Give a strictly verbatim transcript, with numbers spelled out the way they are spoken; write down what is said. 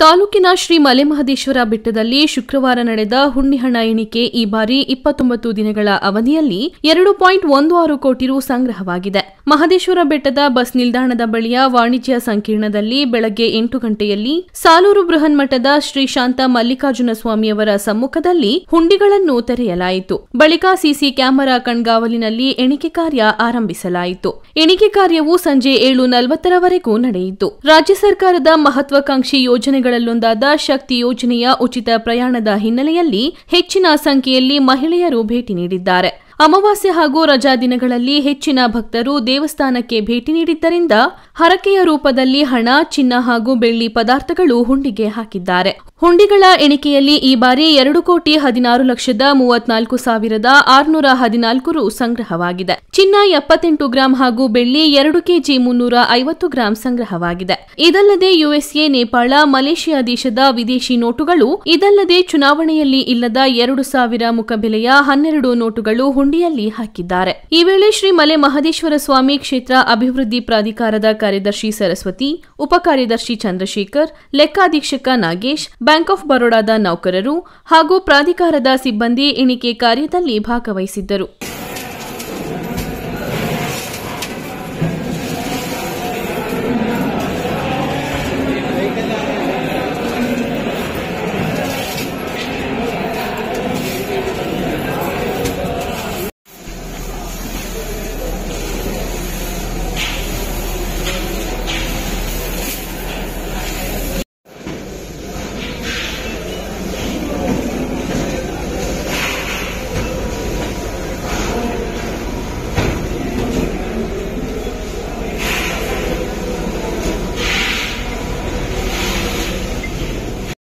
ತಾಲೂಕಿನ ಶ್ರೀ ಮಲೆಮಹದೇಶ್ವರ ಬೆಟ್ಟದಲ್ಲಿ ಶುಕ್ರವಾರ ನಡೆದ ಹುಂಡಿಹಣ ಎಣಿಕೆ ಈ ಬಾರಿ ಇಪ್ಪತ್ತೊಂಬತ್ತು ದಿನಗಳ ಅವಧಿಯಲ್ಲಿ ಎರಡು ಪಾಯಿಂಟ್ ಒಂದು ಆರು ಕೋಟಿ ರು ಸಂಗ್ರಹವಾಗಿದೆ. ಮಹದೇಶ್ವರ ಬೆಟ್ಟದ ಬಸ್ ನಿಲ್ದಾಣದ ಬಳಿಯ ವಾಣಿಜ್ಯ ಸಂಕೀರ್ಣದಲ್ಲಿ ಬೆಳಗ್ಗೆ ಎಂಟು ಗಂಟೆಯಲ್ಲಿ ಸಾಲೂರು ಬೃಹನ್ಮಠದ ಶ್ರೀ ಶಾಂತ ಮಲ್ಲಿಕಾರ್ಜುನ ಸ್ವಾಮಿಯವರ ಸಮ್ಮುಖದಲ್ಲಿ ಹುಂಡಿಗಳನ್ನು ತೆರೆಯಲಾಯಿತು. ಬಳಿಕ ಸಿಸಿ ಕ್ಯಾಮೆರಾ ಕಣ್ಗಾವಲಿನಲ್ಲಿ ಎಣಿಕೆ ಕಾರ್ಯ ಆರಂಭಿಸಲಾಯಿತು. ಎಣಿಕೆ ಕಾರ್ಯವು ಸಂಜೆ ಏಳು ನಲವತ್ತರವರೆಗೂ ನಡೆಯಿತು. ರಾಜ್ಯ ಸರ್ಕಾರದ ಮಹತ್ವಾಕಾಂಕ್ಷಿ ಯೋಜನೆಗಳಲ್ಲೊಂದಾದ ಶಕ್ತಿ ಯೋಜನೆಯ ಉಚಿತ ಪ್ರಯಾಣದ ಹಿನ್ನೆಲೆಯಲ್ಲಿ ಹೆಚ್ಚಿನ ಸಂಖ್ಯೆಯಲ್ಲಿ ಮಹಿಳೆಯರು ಭೇಟಿ ನೀಡಿದ್ದಾರೆ. ಅಮಾವಾಸ್ಯೆ ಹಾಗೂ ರಜಾ ದಿನಗಳಲ್ಲಿ ಹೆಚ್ಚಿನ ಭಕ್ತರು ದೇವಸ್ಥಾನಕ್ಕೆ ಭೇಟಿ ನೀಡಿದ್ದರಿಂದ ಹರಕೆಯ ರೂಪದಲ್ಲಿ ಹಣ, ಚಿನ್ನ ಹಾಗೂ ಬೆಳ್ಳಿ ಪದಾರ್ಥಗಳು ಹುಂಡಿಗೆ ಹಾಕಿದ್ದಾರೆ. ಹುಂಡಿಗಳ ಎಣಿಕೆಯಲ್ಲಿ ಈ ಬಾರಿ ಎರಡು ಕೋಟಿ ಹದಿನಾರು ಲಕ್ಷದ ಮೂವತ್ನಾಲ್ಕು ಸಾವಿರದ ಆರುನೂರ ಹದಿನಾಲ್ಕು ರು ಸಂಗ್ರಹವಾಗಿದೆ. ಚಿನ್ನ ಎಪ್ಪತ್ತೆಂಟು ಗ್ರಾಂ ಹಾಗೂ ಬೆಳ್ಳಿ ಎರಡು ಕೆಜಿ ಮುನ್ನೂರ ಐವತ್ತು ಗ್ರಾಂ ಸಂಗ್ರಹವಾಗಿದೆ. ಇದಲ್ಲದೆ ಯುಎಸ್ಎ, ನೇಪಾಳ, ಮಲೇಷಿಯಾ ದೇಶದ ವಿದೇಶಿ ನೋಟುಗಳು, ಇದಲ್ಲದೆ ಚುನಾವಣೆಯಲ್ಲಿ ಇಲ್ಲದ ಎರಡು ಸಾವಿರ ಮುಖಬೆಲೆಯ ಹನ್ನೆರಡು ನೋಟುಗಳು ಹುಂಡಿಯಲ್ಲಿ ಹಾಕಿದ್ದಾರೆ. ಈ ವೇಳೆ ಶ್ರೀ ಮಲೆ ಮಹದೇಶ್ವರ ಸ್ವಾಮಿ ಕ್ಷೇತ್ರ ಅಭಿವೃದ್ಧಿ ಪ್ರಾಧಿಕಾರದ ಕಾರ್ಯದರ್ಶಿ ಸರಸ್ವತಿ, ಉಪ ಕಾರ್ಯದರ್ಶಿ ಚಂದ್ರಶೇಖರ್, ಲೆಕ್ಕಾಧೀಕ್ಷಕ ನಾಗೇಶ್, ಬ್ಯಾಂಕ್ ಆಫ್ ಬರೋಡಾದ ನೌಕರರು ಹಾಗೂ ಪ್ರಾಧಿಕಾರದ ಸಿಬ್ಬಂದಿ ಎಣಿಕೆ ಕಾರ್ಯದಲ್ಲಿ ಭಾಗವಹಿಸಿದ್ದರು.